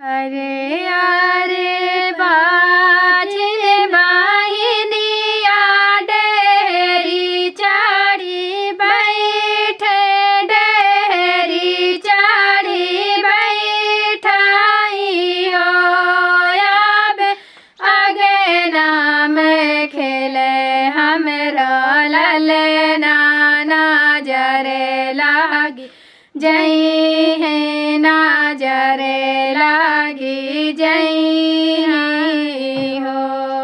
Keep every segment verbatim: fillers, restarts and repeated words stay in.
अरे अरे बाजिन बाहिनिया डेहरी चढ़ी बैठे डेहरी चढ़ी बैठाई हो अब आगे नाम खेले हमरा ललना नजरे लागी जय है नजरे लागी जय हो।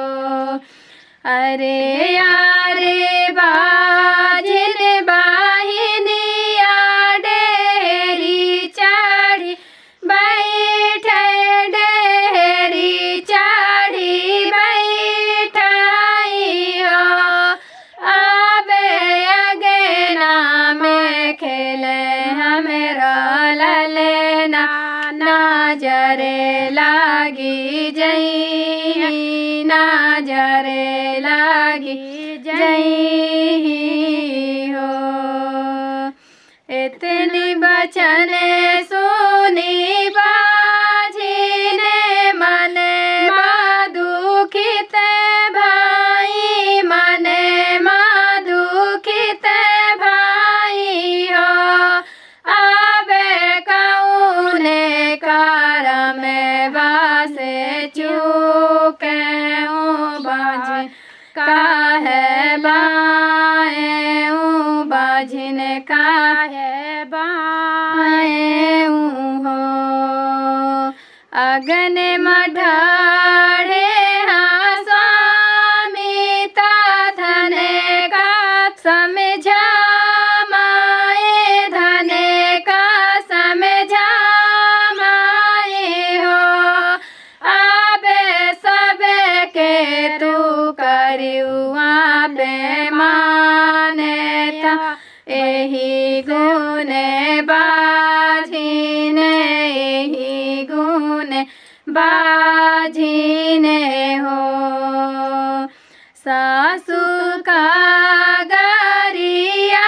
अरे अरे बाजिन बाहिनिया डेहरी चढ़ी बैठे डेहरी चढ़ी बैठाई हो अब आगे नाम खेले हमरा ललना नजरे लागी जय नजरे लागी जय हो। इतनी बचन सुनी बाजिन मन दुखित भाई मन दुखित भाई हो अब कौने करम बासे चूके बाजिन काहे बाए बाजिन काहे बाए हो। अगन मढ़ाड़े हाँ स्वामी धने का समझा माए धने का समझा माए हो अब सब के तू करुआ पे मानता एही गुण बाजिन एही गुण बाजिन हो। सासू का गरिया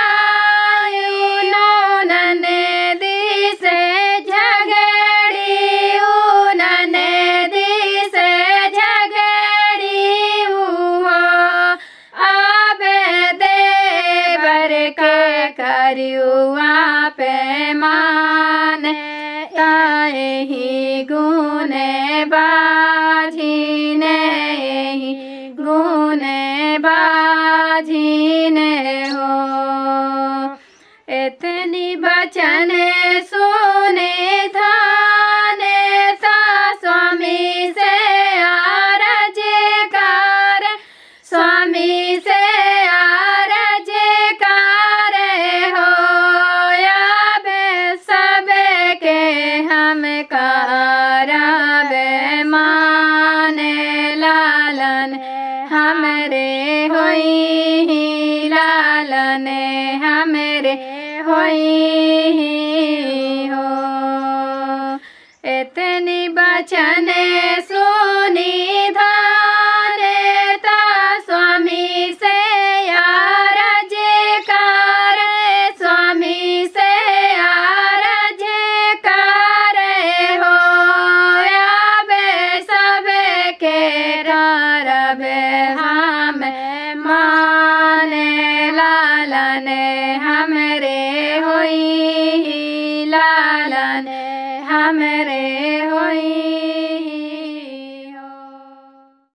ननदी से झगड़ी ननदी से झगड़ी हो अब देवर के करुआ पे मान ताही गुण बाजिन एही गुण बाजिन हो। इतनी बचन सुने थाने सा स्वामी से आरज कर स्वामी से आरज कर हो अब सब के हम करब माने लालन हमरे होई लालन हमरे होई हो। इतनी बचन सुनी